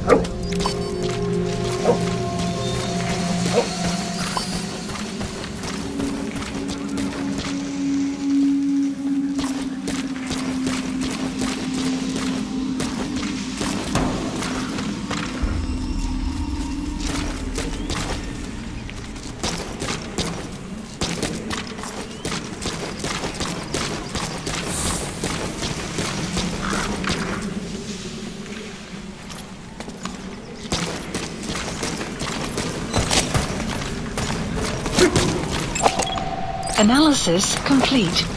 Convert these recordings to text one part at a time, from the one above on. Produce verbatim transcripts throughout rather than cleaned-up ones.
Analysis complete.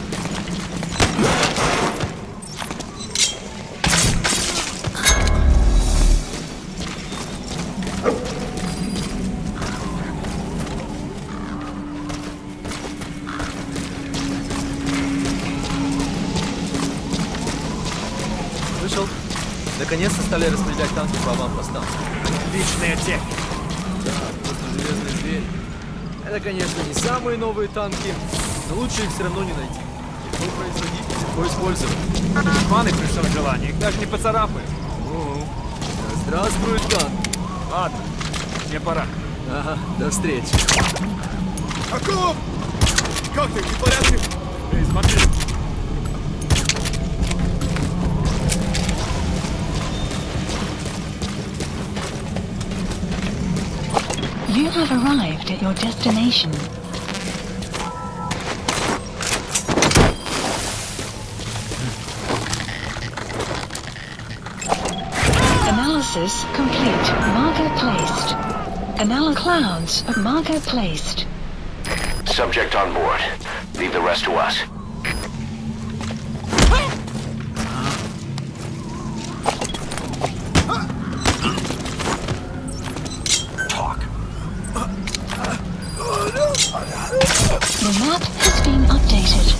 Слышал? Наконец-то стали распределять танки по аванпостам. Отличная техника. Да, просто железный зверь. Это, конечно, не самые новые танки, но лучше их все равно не найти. Легко производить, легко использовать. Душманы при всем желании, их даже не поцарапаешь. Угу. Здравствуй, танк. Ладно, мне пора. Ага, до встречи. Акулов! Как ты, в порядке? Эй, смотри. You have arrived at your destination. Analysis complete. Marker placed. Anal clouds of marker placed. Subject on board. Leave the rest to us. The map has been updated.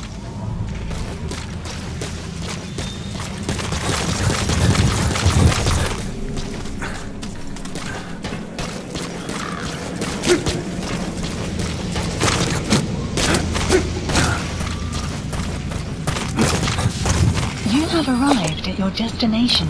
You have arrived at your destination.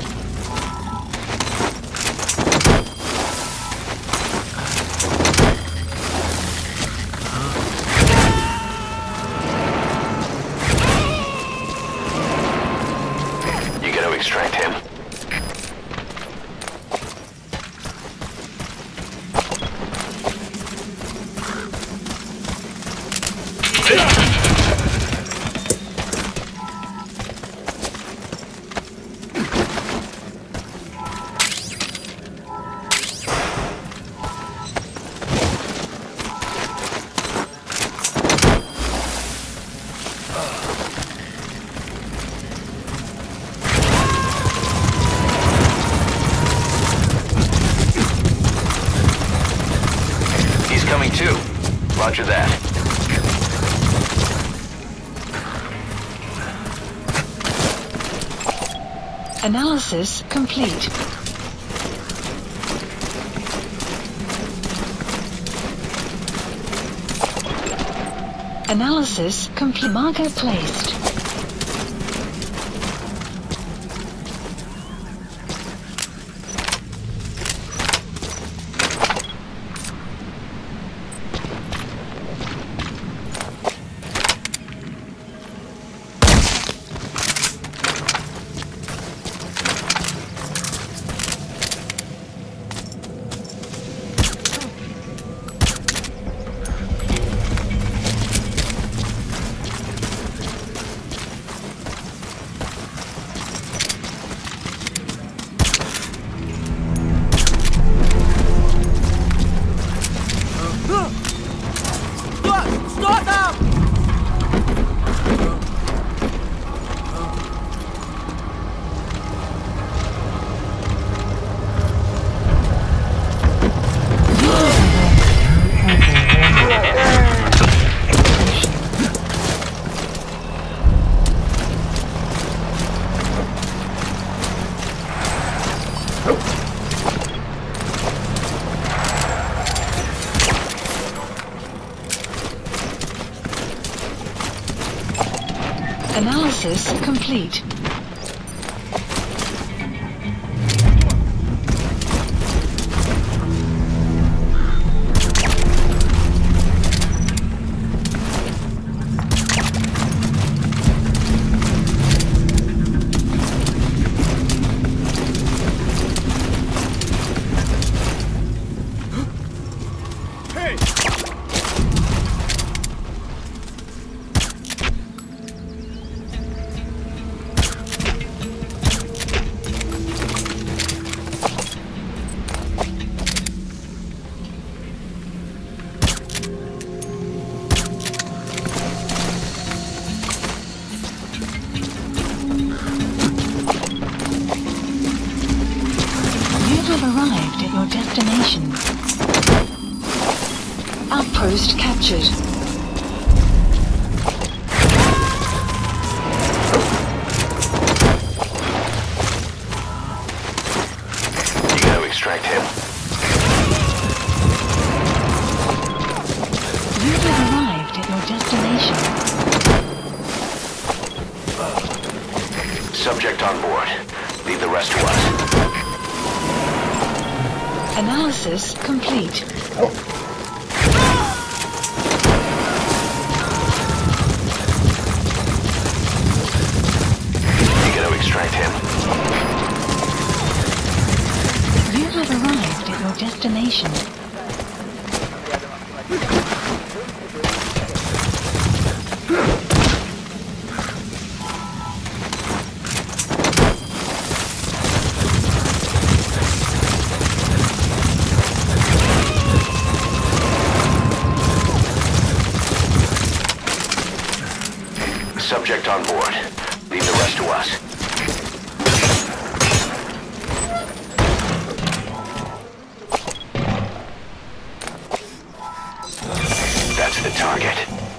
Extract him. Coming too. Roger that. Analysis complete. Analysis complete. Marker placed. Analysis complete. have arrived at your destination. Outpost captured. You gotta extract him. You have arrived at your destination. Subject on board. Leave the rest to us. Analysis complete. You gotta extract him. You have arrived at your destination. Subject on board. Leave the rest to us. That's the target.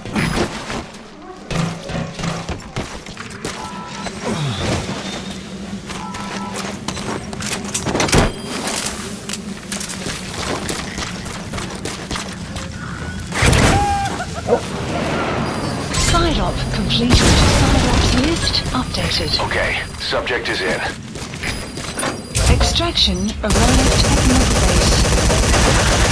Side op completed. Side ops list updated. Okay, subject is in. Extraction arrived at North Base.